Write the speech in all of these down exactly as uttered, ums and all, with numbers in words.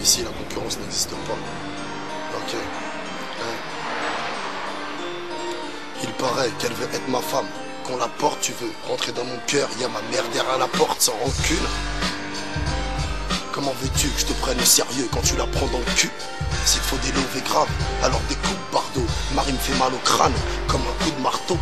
Ici, la concurrence n'existe pas. Ok. Hein. Il paraît qu'elle veut être ma femme. Qu'on la porte, tu veux rentrer dans mon cœur. Y a ma mère derrière la porte sans rancune. Comment veux-tu que je te prenne au sérieux quand tu la prends dans le cul? S'il faut des lovés graves, alors des coups de bardeau. Marie me fait mal au crâne, comme un coup de marteau.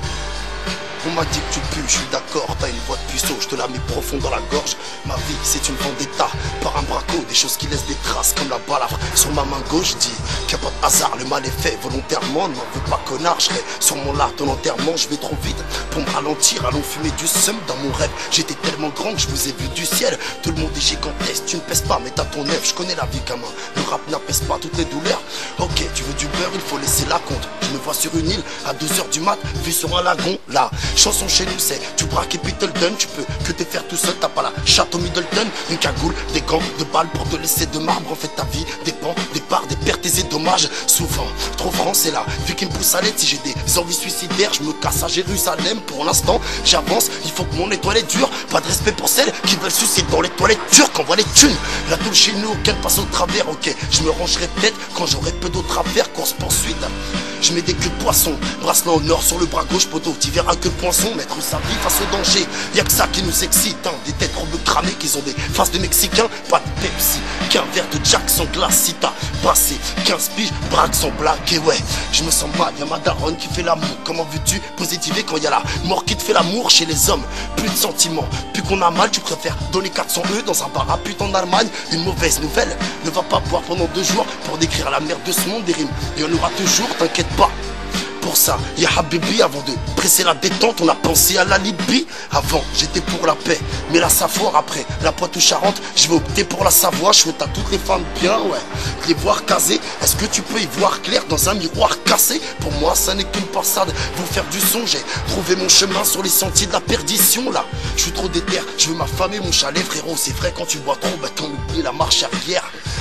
On m'a dit que tu pues, je suis d'accord, t'as une voix de puceau, je te la mets profond dans la gorge. Ma vie c'est une vendetta, par un braco, des choses qui laissent des traces comme la balafre sur ma main gauche. Dis qu'il n'y a pas de hasard, le mal est fait volontairement, n'en veux pas connard, je serai sur mon lard ton enterrement, je vais trop vite pour me ralentir, allons fumer du seum dans mon rêve. J'étais tellement grand que je vous ai vu du ciel, tout le monde est gigantesque, tu ne pèses pas mais t'as ton œuf, je connais la vie gamin, le rap n'apaise pas toutes les douleurs. Ok, tu veux du beurre, il faut laisser la compte, je me vois sur une île à deux heures du mat, vu sur un lagon, là. Chanson chez nous c'est tu braques et puis te le donnes. Tu peux que te faire tout seul, t'as pas la chatte au Middleton. Une cagoule, des gants, de balles pour te laisser de marbre. En fait ta vie dépend des parts, des pertes et des dommages. Souvent, trop franc c'est là, vu qu'il me pousse à l'aide. Si j'ai des envies suicidaires, je me casse à Jérusalem. Pour l'instant, j'avance, il faut que mon étoile est dure. Pas de respect pour celles qui veulent sucer dans les toilettes turques. Envoie les thunes, la toule chez nous, qu'elle passe au travers. Ok, je me rangerai peut-être quand j'aurai peu d'autres affaires. Course poursuite, je mets des queues de poisson, bracelet au nord sur le bras gauche, poteau. Tu verras que le poinçon, mettre sa vie face au danger. Y'a que ça qui nous excite, hein. Des têtes robes cramées qui ont des faces de Mexicains. Pas de Pepsi, qu'un verre de Jack sans glace. Si t'as passé quinze piges, braque sans blague. Et ouais, je me sens mal, y'a ma daronne qui fait l'amour. Comment veux-tu positiver quand y'a la mort qui te fait l'amour? Chez les hommes, plus de sentiments, plus qu'on a mal. Tu préfères donner quatre cents E dans un bar à pute en Allemagne. Une mauvaise nouvelle, ne va pas boire pendant deux jours pour décrire la merde de ce monde. Des rimes, il y en aura toujours, t'inquiète pas. Pour ça, y'a Habibi, avant de presser la détente, on a pensé à la Libye. Avant, j'étais pour la paix, mais la Safoire après, la Poitou-Charentes, je vais opter pour la Savoie. Je souhaite à toutes les femmes bien, ouais, de les voir casées. Est-ce que tu peux y voir clair dans un miroir cassé? Pour moi, ça n'est qu'une passade, vous faire du son. J'ai trouvé mon chemin sur les sentiers de la perdition, là. Je suis trop déter, je veux ma femme et mon chalet, frérot. C'est vrai, quand tu bois trop, bah t'en oublies la marche arrière.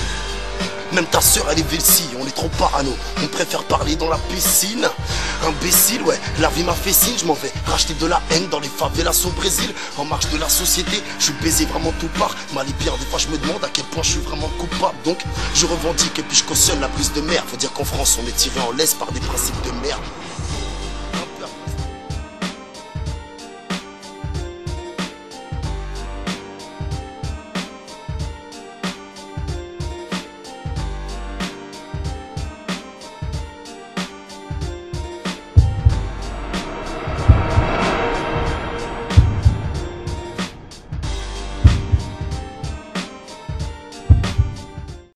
Même ta soeur elle est Velsi, on est trop parano. On préfère parler dans la piscine. Imbécile, ouais, la vie m'a fait signe. Je m'en vais racheter de la haine dans les favelas au Brésil. En marche de la société, je suis baisé vraiment tout part. Mal et pire, des fois je me demande à quel point je suis vraiment coupable. Donc je revendique et puis je cautionne la prise de mer. Faut dire qu'en France on est tiré en laisse par des principes de merde.